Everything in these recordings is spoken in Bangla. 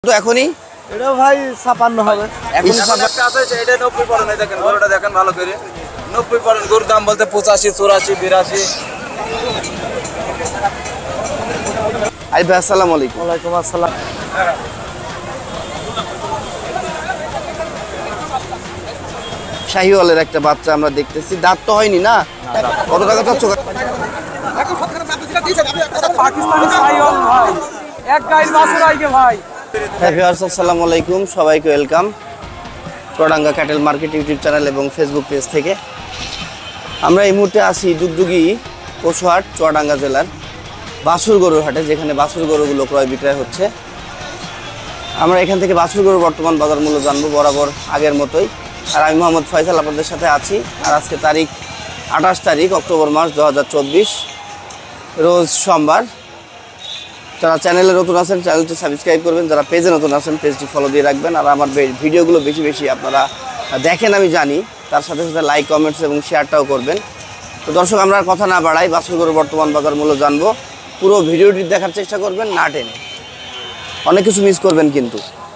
তো এখনই এটা ভাই 56 হবে। এখন একটা আছে এটা 90 পড়ে নাই, দেখেন গরুটা দেখেন ভালো করে 90 পড়ে। গরুর দাম বলতে 85 84 82। আই ভাই আসসালামু আলাইকুম। ওয়ালাইকুম আসসালাম। শাহিওয়ালের একটা বাচ্চা আমরা দেখতেছি, দাঁত তো হয়নি না? কত টাকা চাচ্ছ? পাকিস্তানি শাহিওয়াল ভাই, এক গাইর বাছুর আইগে ভাই। হ্যাঁ ভিউয়ার্স, আসসালামু আলাইকুম, সবাইকে welcome Chuadanga cattle market YouTube channel এবং ফেসবুক পেজ থেকে। আমরা এই মুহূর্তে আছি ডুগডুগি পশুহাট চুয়াডাঙ্গা জেলার বাছুর গরুর হাটে, যেখানে বাছুর গরুগুলো ক্রয় বিক্রয় হচ্ছে। আমরা এখান থেকে বাছুর গরুর বর্তমান বাজার মূল্য জানবো বরাবর আগের মতোই। আর আমি মোহাম্মদ ফয়সাল আপনাদের সাথে আছি। আর আজকে তারিখ 28 তারিখ অক্টোবর মাস 2024, রোজ সোমবার। যারা চ্যানেলে নতুন আছেন চ্যানেলটি সাবস্ক্রাইব করবেন, যারা পেজে নতুন আছেন পেজটি ফলো দিয়ে রাখবেন। আর আমার ভিডিওগুলো বেশি বেশি আপনারা দেখেন আমি জানি, তার সাথে সাথে লাইক কমেন্টস এবং শেয়ারটাও করবেন। তো দর্শক, আমরা আর কথা না বাড়াই, বাছুর গরুর বর্তমান বাজার মূল্য জানবো। পুরো ভিডিওটি দেখার চেষ্টা করবেন, না টেনে। অনেক কিছু মিস করবেন কিন্তু।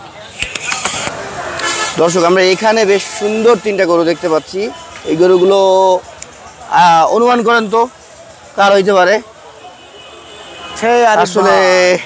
দর্শক, আমরা এখানে বেশ সুন্দর 3টা গরু দেখতে পাচ্ছি। এই গরুগুলো অনুমান করেন তো কার হইতে পারে? আসলে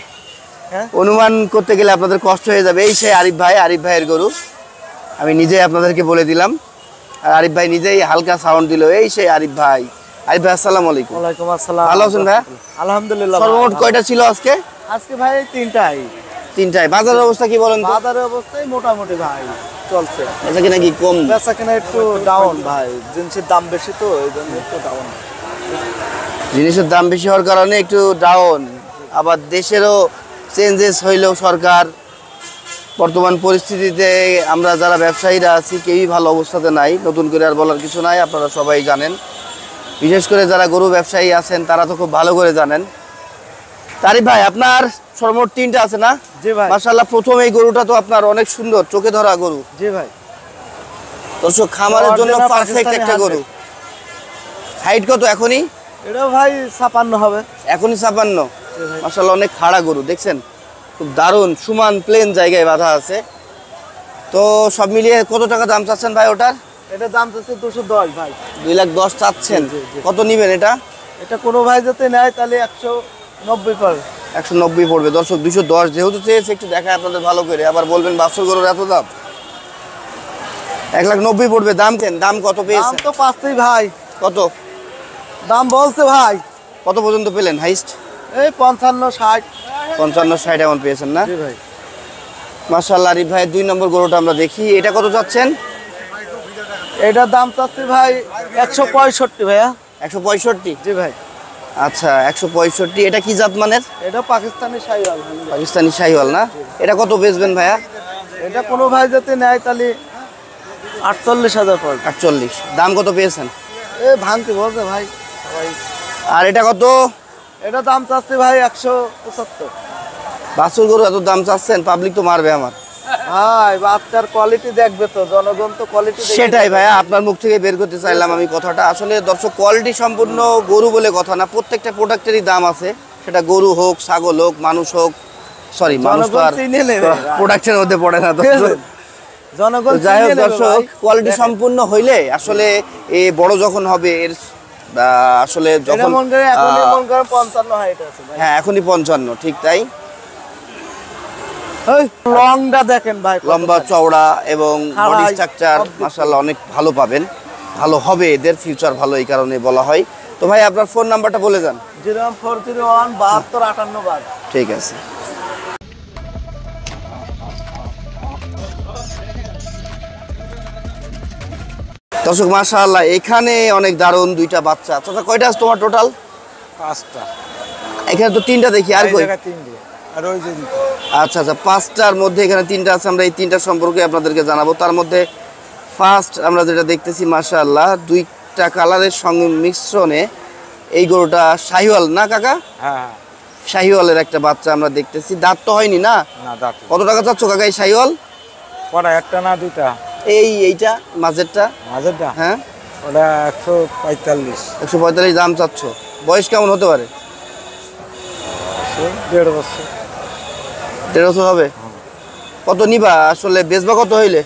অনুমান করতে গেলে আপনাদের কষ্ট হয়ে যাবে। এই সে আরিফ ভাইয়ের গরু, আমি নিজেই আপনাদেরকে বলে দিলাম। আর আরিফ ভাই নিজেই হালকা সাউন্ড দিল, এই সে আরিফ ভাই। আসসালামু আলাইকুম। ওয়ালাইকুম আসসালাম। ভালো আছেন ভাই? আলহামদুলিল্লাহ। সর্বমোট কয়টা ছিল আজকে? আজকে ভাই 3টাই। বাজারের অবস্থা কি বলেন তো? বাজারের অবস্থাই মোটামুটি ভাই চলছে। বেচা কিনা কি কম? বেচা কিনা একটু ডাউন ভাই, জিনিসের দাম বেশি তো এই জন্য একটু ডাউন। জিনিসের দাম বেশি হওয়ার কারণে একটু ডাউন। আবার দেশেরও চেঞ্জেস হইলেও সরকার বর্তমান পরিস্থিতিতে আমরা যারা ব্যবসায়ীরা আছি কেউই ভালো অবস্থাতে নাই। নতুন করে আর বলার কিছু নাই, আপনারা সবাই জানেন। বিশেষ করে যারা গরু ব্যবসায়ী আছেন তারা তো খুব ভালো করে জানেন। তারিফ ভাই, আপনার সর্বমোট 3টা আছে না? জি ভাই। মাশাআল্লাহ, প্রথম এই গরুটা তো আপনার অনেক সুন্দর, চোখে ধরা গরু। জি ভাই। দর্শক, খামারের জন্য পারফেক্ট একটা গরু। হাইট কত এখনই? এটা ভাই 56 হবে। এখনই 56? মাশাআল্লাহ, অনেক খাড়া গরু দেখছেন, খুব দারুণ সমান প্লেন জায়গায় বাঁধা আছে। তো সব মিলিয়ে কত টাকা দাম চাচ্ছেন ভাই ওটার? এটা দাম চাচ্ছে 210 ভাই। 2,10,000 চাচ্ছেন? কত নিবেন এটা? এটা কোনো ভাই যাতে নেয় তাহলে 190 পড়বে। 190 পড়বে। দর্শক, 210 যেহেতু চেয়েছে, একটু দেখায় আপনাদের ভালো করে, আবার বলবেন বাছুর গরুর এত দাম। 1,90,000 পড়বে। দাম কত পেয়েছেন? দাম তো পাচ্ছেই ভাই। কত দাম বলছে ভাই? কত পর্যন্ত পেলেন হাইস্ট? এই 55 60। 55-60 এমন পেয়েছেন না? জি ভাই। মাশাআল্লাহ, আরিফ ভাইয়ের 2 নম্বর গরুটা আমরা দেখি। এটা কত চাচ্ছেন? এটার দাম চাচ্ছি ভাই 165 ভাইয়া। 165? জি ভাই। আচ্ছা, 165। এটা কি জাত মানের? এটা পাকিস্তানি শাহিওয়াল। পাকিস্তানি শাহিওয়াল না? এটা কত বেচবেন ভাইয়া? এটা কোনো ভাই যাতে নেয় তাহলে 48,000 পড়বে। 48। দাম কত পেয়েছেন? এ ভাঙতে বলছে ভাই। আর এটা কত? এটা দাম চাচ্ছি ভাই 175। বাছুর গরু এত দাম চাচ্ছেন, পাবলিক তো মারবে আমার। ভাই বাচ্চার কোয়ালিটি দেখবে তো, জনগণ তো কোয়ালিটি। সেটাই ভাইয়া, আপনার মুখ থেকে বের করতে চাইলাম আমি কথাটা। আসলে দর্শক, কোয়ালিটি সম্পূর্ণ গরু বলে কথা না, প্রত্যেকটা প্রোডাক্টেরই দাম আছে। সেটা গরু হোক, ছাগল হোক, মানুষ হোক। সরি, মানুষ তো আর প্রোডাক্টের মধ্যে পড়ে না। জনগণ যাই হোক দর্শক, কোয়ালিটি সম্পূর্ণ হইলে আসলে এ বড় যখন হবে এর আসলে যখন 55 হাইট আছে ভাই। হ্যাঁ, এখনই 55, ঠিক তাই। লংটা দেখেন ভাই, লম্বা চওড়া এবং বডি স্ট্রাকচার মাশাআল্লাহ অনেক ভালো পাবেন, ভালো হবে এদের ফিউচার ভালো, এই কারণে বলা হয়। তো ভাই, আপনার ফোন নাম্বারটা বলে যান। 01401 72 58। ঠিক আছে। দর্শক, মাশাআল্লাহ এখানে অনেক দারুণ 2টা বাচ্চা। আচ্ছা, কয়টা আছে তোমার টোটাল? 5টা। এখানে তো 3টা দেখি, আর কই? আর ওই যে আচ্ছা, 5টার মধ্যে এখানে 3টা আছে। আমরা এই 3টা সম্পর্কে আপনাদেরকে জানাবো। তার মধ্যে ফার্স্ট আমরা যেটা দেখতেছি, মাশাআল্লাহ 2টা কালারের সঙ্গে মিশ্রণে এই গরুটা শাহিওয়াল না কাকা? হ্যাঁ, শাহিওয়ালের একটা বাচ্চা আমরা দেখতেছি। দাঁত তো হয়নি না? না দাঁত। কত টাকা চাচ্ছ কাকা এই শাহিওয়াল? পড়া একটা না দুইটা? এইটা মাঝেরটা? মাঝেরটা? হ্যাঁ, ওটা 145। 145 দাম চাচ্ছ। বয়স কেমন হতে পারে? 1.5 বছর। 1.5 বছর হবে। কত নিবা আসলে, বেচবা কত হইলে?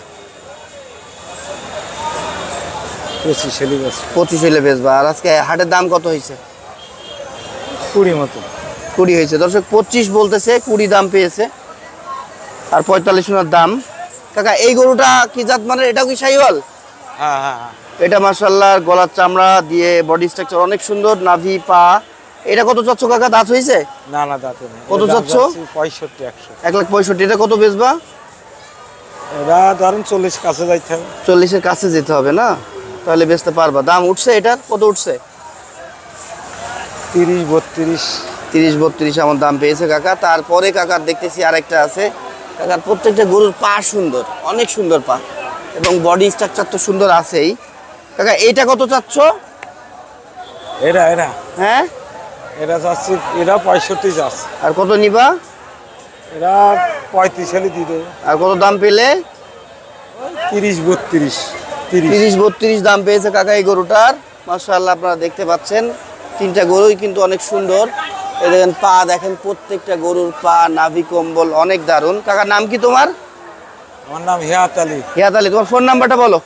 25 হইলে বেচবা। আর আজকে হাটের দাম কত হয়েছে? 20 মতো। 20 হয়েছে দর্শক, 25 বলতেছে, 20 দাম পেয়েছে। আর 45 ওনার দাম। কাকা এই গরুটা কি জাত মানে? এটাও কি শাহিওয়াল? হ্যাঁ হ্যাঁ হ্যাঁ। এটা মাশাআল্লাহ গলার চামড়া দিয়ে বডি স্ট্রাকচার অনেক সুন্দর, নাভি পা। এটা কত চাচ্ছ কাকা? দাঁত হয়েছে? না না দাঁতে নেই। কত চাচ্ছ? 65 100। 1,65,000। এটা কত বেচবা? এরা ধরেন 40 কাছে যাইতে হবে। 40-এর কাছে যেতে হবে না? তাহলে বেচতে পারবা। দাম উঠছে এটার? কত উঠছে? 30-32 আমার দাম পেয়েছে কাকা। তারপরে কাকার দেখতেছি আরেকটা আছে। কাকার প্রত্যেকটা গরুর পা সুন্দর, অনেক সুন্দর পা, এবং বডি স্ট্রাকচার তো সুন্দর আছেই। কাকা এইটা কত চাচ্ছ? এরা এরা হ্যাঁ এরা যাচ্ছে, এরা 65 যাচ্ছে। আর কত নিবা? এরা 35 হলে দিয়ে দেবে। আর কত দাম পেলে? 30-32 30-32 দাম পেয়েছে কাকা এই গরুটার। মাশাআল্লাহ আপনারা দেখতে পাচ্ছেন তিনটা গরুই কিন্তু অনেক সুন্দর। এই দেখেন পা, দেখেন প্রত্যেকটা গরুর পা, নাভি কম্বল অনেক দারুণ। কাকার নাম কি তোমার? আমার নাম হিয়াত আলী। হিয়াত আলী। তোমার ফোন নাম্বারটা বলো।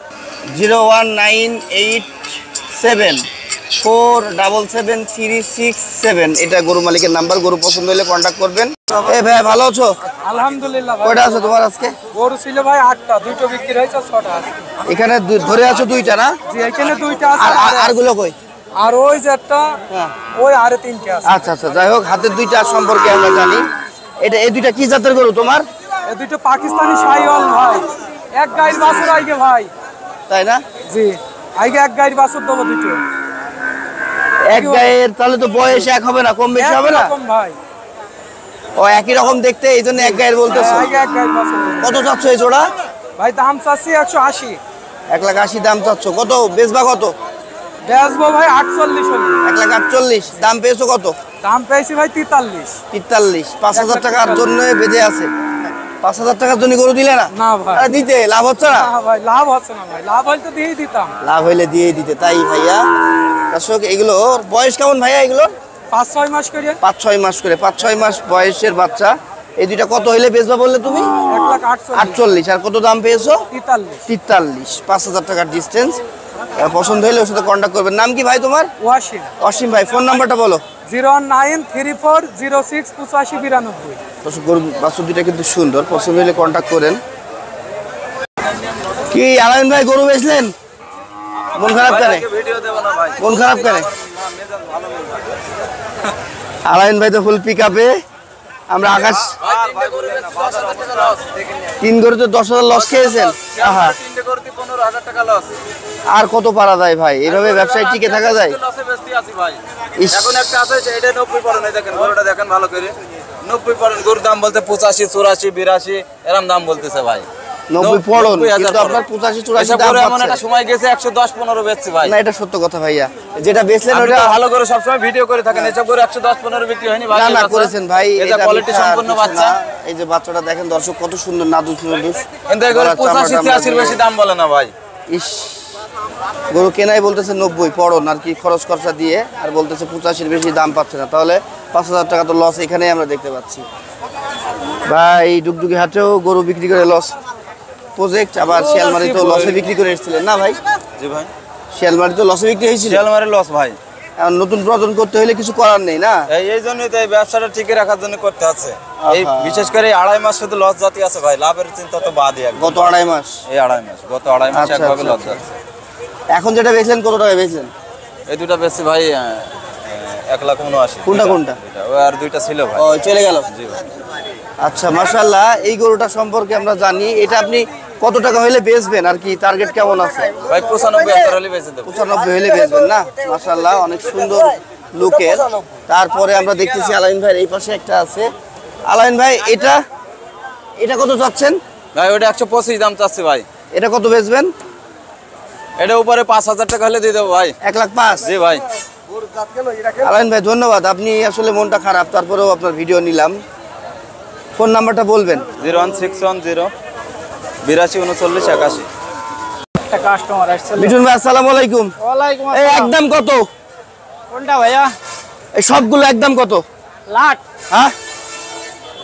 0198774773667। এটা গরু মালিকের নাম্বার। গরু পছন্দ হলে কন্ট্যাক্ট করবেন। এই ভাই ভালো আছো? আলহামদুলিল্লাহ। কয়টা আছে তোমার আজকে? গরু ছিল ভাই 8টা, দুটো বিক্রি হয়েছে, 6টা আছে। এখানে ধরে আছো 2টা না? জি এখানে 2টা আছে। আর গুলো কই? আর ওই যে একটা, ওই আরে 3টে আছে। আচ্ছা আচ্ছা, যাই হোক, হাতের 2টা সম্পর্কে আমরা জানি। এই 2টা কি জাতের গরু তোমার? এই দুটো পাকিস্তানি শাহিওয়াল ভাই, এক গাইর বাছুর আইগে ভাই। তাই না? জি আইগে এক গাইর বাছুর দেবো দুটো। এক গায়ের, তাহলে তো বয়স এক হবে না, কম বেশি হবে না? একরকম ভাই। ও একই রকম দেখতে, এই জন্য এক গায়ের বলতেছো। আইগে এক গাইর বাছুর। কত চাচ্ছ এই জোড়া? ভাই দাম চাচ্ছি 180। 1,80,000 দাম চাচ্ছ। কত বেচবা কত? বেচবো ভাই 48 হলে। 1,48,000 দাম পেয়েছো কত? দাম পেয়েছি ভাই 43। 5,000 টাকার জন্য বেঁধে আছে। 5,000 টাকার জন্য গরু দিলে না? না ভাই। আরে দিতে লাভ হচ্ছে না? না ভাই লাভ হচ্ছে না ভাই, লাভ হইলে তো দিয়েই দিতাম। লাভ হইলে দিয়েই দিতে। তাই ভাইয়া দর্শক, এগুলো বয়স কেমন ভাইয়া? এগুলো 5-6 মাস করে। 5-6 মাস করে, 5-6 মাস বয়সের বাচ্চা। এই 2টা কত হইলে বেচবা বললে তুমি? 1,48,000। আর কত দাম পেয়েছো? 43। 5,000 টাকার ডিস্টেন্স। পছন্দ হলে ওর সাথে কন্ট্যাক্ট করবেন। নাম কি ভাই তোমার? ওয়াসিম। অসীম ভাই, ফোন নাম্বারটা বলো। 01934068592। দর্শক গরু বাছুর 2টা কিন্তু সুন্দর, পছন্দ হলে কন্ট্যাক্ট করেন। কি আলামিন ভাই গরু বেচলেন? মন খারাপ কেন? মন খারাপ কেন? আলামিন ভাই তো ফুল পিক আপে। আমরা আকাশ 3 গরুতে 10,000 লস খেয়েছেন। আহা, আর কত পারা যায় ভাই? এভাবে ব্যবসায় টিকে থাকা যায়? ইস, এখন একটা আছে এটা 90 পড়েন, এই দেখেন গরুটা দেখেন ভালো করে। 90 পড়েন, গরুর দাম বলতে 85 84 82 এরকম দাম বলতেছে ভাই। 90 পড়ন, কিন্তু আপনার 85 84 দাম এমন পাচ্ছেন। একটা সময় গেছে 110-15 বেচছে ভাই। না, এটা সত্য কথা ভাইয়া। যেটা বেচলেন আপনি ওটা তো ভালো করে সবসময় ভিডিও করে থাকেন, এসব করে 110-15 বিক্রি হয়নি ভাই। না করেছেন ভাই। এটা কোয়ালিটি সম্পূর্ণ বাচ্চা। এই যে বাচ্চাটা দেখেন দর্শক, কত সুন্দর নাদুস নুদুস। কিন্তু এই গরু 85-86 বেশি দাম বলে না ভাই। ইস, গরু কেনাই বলতেছে 90 পড়ন আর কি খরচ খরচা দিয়ে, আর বলতেছে 85-এর বেশি দাম পাচ্ছে না। তাহলে 5,000 টাকা তো লস এখানেই আমরা দেখতে পাচ্ছি ভাই। ডুগডুগি হাটেও গরু বিক্রি করে লস প্রজেক্ট, আবার শিয়ালমারিতেও লসে বিক্রি করে এসেছিলেন না ভাই? জি ভাই, শিয়ালমারিতেও লসে বিক্রি হয়েছিল। শিয়ালমারির লস ভাই। এখন নতুন প্রজন করতে হলে কিছু করার নেই না? এই জন্যই তো এই ব্যবসাটা টিকে রাখার জন্য করতে আছে। এই বিশেষ করে এই 2.5 মাস শুধু লস জাতি আছে ভাই, লাভের চিন্তা তো বাদই। গত 2.5 মাস? এই 2.5 মাস, গত 2.5 মাস একভাবে লস যাচ্ছে। এখন যেটা বেচলেন কত টাকা বেচলেন? এই 2টা বেশি ভাই 1,79,000। কোনটা কোনটা? ওই আর 2টা ছিল ভাই। ও চলে গেল। জি ভাই। আচ্ছা মাশাআল্লাহ, এই গরুটা সম্পর্কে আমরা জানি। এটা আপনি কত টাকা হলে বেচবেন আর কি টার্গেট কেমন আছে? ভাই 95 হলে বেচে দেব। 95 হলে বেচবেন না? মাশাআল্লাহ, অনেক সুন্দর লুকের। তারপরে আমরা দেখতেছি আলামিন ভাই এই পাশে একটা আছে। আলামিন ভাই এটা কত চাচ্ছেন ভাই? ওটা 125 দাম চাচ্ছি ভাই। এটা কত বেচবেন? এটা উপরে 5,000 টাকা হলে দিয়ে দেবো ভাই। 1,05,000? জি ভাই। আলামিন ভাই ধন্যবাদ, আপনি আসলে মনটা খারাপ, তারপরেও আপনার ভিডিও নিলাম। ফোন নাম্বারটা বলবেন। 01610 82 39 81। একটা কাস্টমার আসছে। মিঠুন ভাই আসসালামু আলাইকুম। ওয়ালাইকুম এই আসসালাম। একদম কত? কোনটা ভাইয়া? এই সবগুলো একদম কত? লাট। হ্যাঁ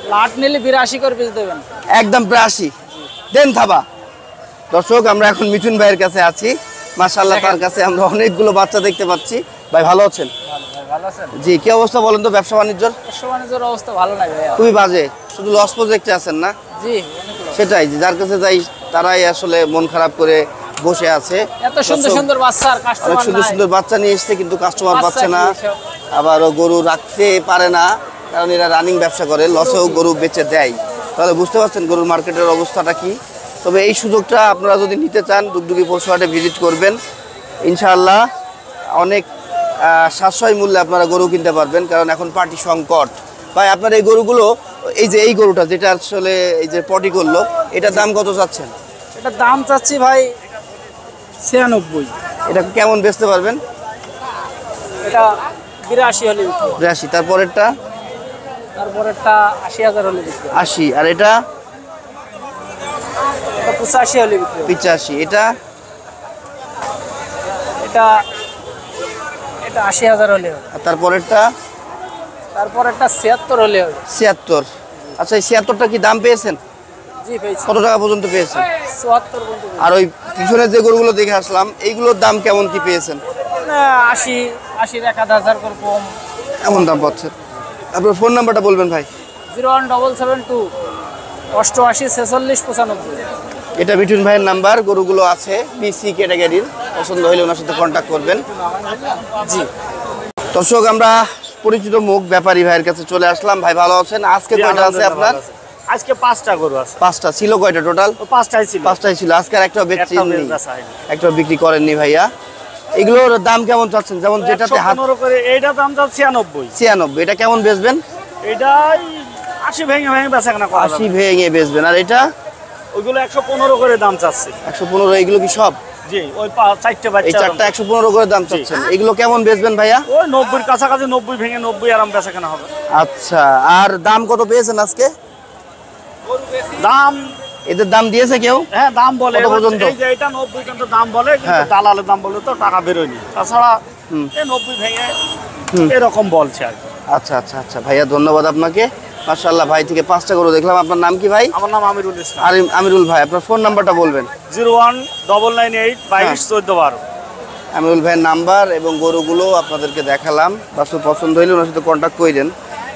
লাট নিলে 82 করে পিস দেবেন। একদম 82 দেন থাবা। দর্শক আমরা এখন মিঠুন ভাইয়ের কাছে আছি, মাশাআল্লাহ তার কাছে আমরা অনেকগুলো বাচ্চা দেখতে পাচ্ছি। ভাই ভালো আছেন? ভালো আছেন? জি, কি অবস্থা বলেন তো ব্যবসা বাণিজ্যর? ব্যবসা বাণিজ্যের অবস্থা ভালো নাই ভাই, খুবই বাজে, শুধু লস প্রজেক্টে আছেন না? জি অনেক লস। সেটাই, যার কাছে যাই তারাই আসলে মন খারাপ করে বসে আছে। এত সুন্দর সুন্দর বাচ্চা আর অনেক কাস্টমার সুন্দর নাই। সুন্দর বাচ্চা নিয়ে এসছে কিন্তু কাস্টমার বাচ্চা পাচ্ছে কি না, এসব? আবারও গরু রাখতে পারে না, কারণ এরা রানিং ব্যবসা করে, লসেও গরু বেচে দেয়। তাহলে বুঝতে পারছেন গরুর মার্কেটের অবস্থাটা কি। তবে এই সুযোগটা আপনারা যদি নিতে চান দুগদুগি পশু হাটে ভিজিট করবেন, ইনশাআল্লাহ অনেক সাশ্রয় মূল্যে আপনারা গরু কিনতে পারবেন, কারণ এখন পার্টি সংকট। ভাই আপনার এই গরুগুলো, এই যে এই গরুটা যেটা আসলে এই যে পটি করলো, এটার দাম কত চাচ্ছেন? এটার দাম চাচ্ছি ভাই 96। এটা কেমন বেচতে পারবেন? এটা 82 হলে বিক্রি হবে। 82। তারপরেরটা? তারপরেরটা 80,000 হলে বিক্রি হবে। 80। আর এটা? এটা 85 হলে বিক্রি হবে। 85। এটা? এটা 80,000 হলে হবে। আর তারপরেরটা? তারপরেরটা 76 হলে হবে। 76। আচ্ছা, এই 76টা কি দাম পেয়েছেন? জি পেয়েছি। কত টাকা পর্যন্ত পেয়েছেন? 74 পর্যন্ত পেয়েছি। আর ওই পিছনে যে গরুগুলো দেখে আসলাম এইগুলোর দাম কেমন কি পেয়েছেন? 80 1,000 করে কম। এমন দাম পাচ্ছেন? আপনার ফোন নাম্বারটা বলবেন ভাই। 01772 88 46 95। এটা মিঠুন ভাইয়ের নাম্বার। গরুগুলো আছে বিসি ক্যাটাগরির, পছন্দ হলে ওনার সাথে কন্ট্যাক্ট করবেন। জি দর্শক আমরা পরিচিত মুখ ব্যাপারী ভাইয়ের কাছে চলে আসলাম। ভাই ভালো আছেন? আজকে কয়টা আছে আপনার? আজকে 5টা গরু আছে। 5টা ছিল। কয়টা টোটাল? 5টাই ছিল। 5টাই ছিল। আজকে আর একটাও বিক্রি নেই, বেচা হয়নি। একটাও বিক্রি করেননি ভাইয়া। এগুলোর দাম কেমন চাচ্ছেন? যেমন যেটাতে হাত 115 করে, এইটা দাম চাল 96। 96। এটা কেমন বেচবেন? এইটাই 80 ভেঙে ভেঙে বেচা কেনা করা 80 যাবে। ভেঙে বেচবেন। আর এটা? ওইগুলো 115 করে দাম চাচ্ছে। 115। এগুলো কি সব? জি ওই 4টে এই বাচ্চা। 4টা 115 করে দাম চাচ্ছেন। এগুলো কেমন বেচবেন ভাইয়া? ওই 90 এর কাছাকাছি, 90 ভেঙে 90 আরাম বেচা কেনা হবে। আচ্ছা, আর দাম কত পেয়েছেন আজকে? দাম এদের দাম দিয়েছে কেউ? হ্যাঁ দাম বলে। কত পর্যন্ত? এই যে এটা 90 কিন্তু দাম বলে, কিন্তু হ্যাঁ। দালালের দাম বলে তো টাকা বেরোয়নি। তাছাড়া এই 90 ভেঙে এরকম বলছে আর কি। আচ্ছা আচ্ছা আচ্ছা ভাইয়া, ধন্যবাদ আপনাকে। মাশাআল্লাহ, ভাই থেকে 5টা গরু দেখলাম। আপনার নাম কি ভাই? আমার নাম আমিরুল ইসলাম। আমিরুল ভাই, আপনার ফোন নাম্বারটা বলবেন। 01998 22 14 12। আমিরুল ভাইয়ের নাম্বার এবং গরুগুলো আপনাদেরকে দেখালাম। বাসু পছন্দ হইলে ওনার সাথে কন্ট্যাক্ট করেন।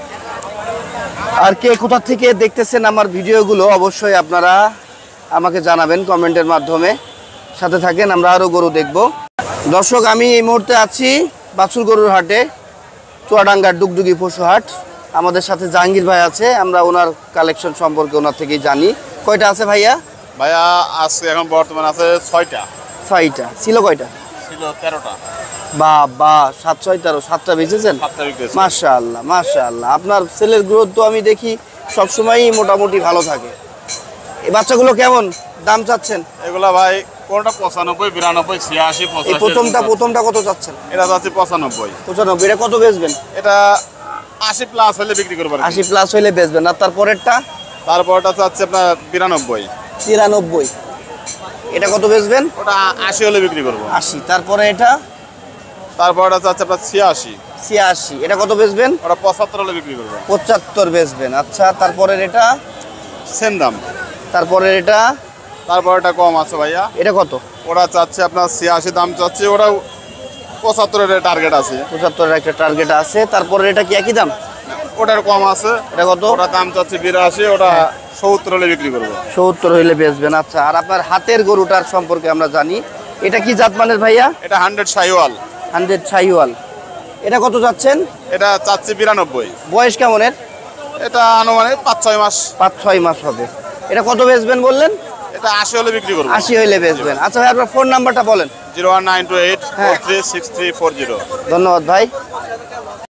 আর কে কোথা থেকে দেখতেছেন আমার ভিডিওগুলো অবশ্যই আপনারা আমাকে জানাবেন কমেন্টের মাধ্যমে। সাথে থাকেন, আমরা আরও গরু দেখব। দর্শক আমি এই মুহূর্তে আছি বাছুর গরুর হাটে, চুয়াডাঙ্গার ডুগডুগি পশু হাট। আমাদের সাথে জাহাঙ্গীর ভাই আছে, আমরা ওনার কালেকশন সম্পর্কে ওনার থেকেই জানি। কয়টা আছে ভাইয়া? ভাইয়া আজকে এখন বর্তমান আছে 6টা। 6টা ছিল। কয়টা ছিল? 13টা। বাবা, 7 6 13, 7টা বেচেছেন? 7টা বিক্রি হয়েছে। মাশাআল্লাহ মাশাআল্লাহ। আপনার সেলের গ্রোথ তো আমি দেখি সবসময়ই মোটামুটি ভালো থাকে। এই বাচ্চাগুলো কেমন দাম চাচ্ছেন? এগুলা ভাই কোনটা 95 92 86 এই 85। প্রথমটা কত চাচ্ছেন? এটা যাচ্ছে 95। 95। এটা কত বেচবেন? এটা 80 প্লাস হলে বিক্রি করব। 80 প্লাস হইলে বেচবেন। আর তারপরেরটা? তারপরটা যাচ্ছে আপনার 92। 93। এটা কত বেচবেন? ওটা 80 হলে বিক্রি করব। 80। তারপরে এটা? তারপরটা যাচ্ছে আপনার 86। 86। এটা কত বেচবেন? ওটা 75 হলে বিক্রি করব। 75 বেচবেন। আচ্ছা, তারপরের এটা? সেম দাম। তারপরের এটা? তারপরটা কম আছে ভাইয়া। এটা কত? ওটা চাচ্ছে আপনার 86 দাম চাচ্ছে। ওটা 75 এর টার্গেট আছে। 75 এর একটা টার্গেট আছে। তারপরে এটা কি একই দাম? ওটার কম আছে। এটা কত? ওটা দাম চাচ্ছে 82। ওটা 70 হলে বিক্রি করব। 70 হইলে বেচবেন। আচ্ছা, আর আপনার হাতের গরুটার সম্পর্কে আমরা জানি, এটা কি জাত মানের ভাইয়া? এটা 100 শাহিওয়াল। 100 শাহিওয়াল। এটা কত যাচ্ছেন? এটা চাচ্ছে 92। বয়স কেমন এর? এটা আনুমানিক 5-6 মাস। 5-6 মাস হবে। এটা কত বেচবেন বললেন? এটা 80 হলে বিক্রি করব। 80 হইলে বেচবেন। আচ্ছা ভাই, আপনার ফোন নাম্বারটা বলেন। 01928 হ্যাঁ। 436340। ধন্যবাদ ভাই।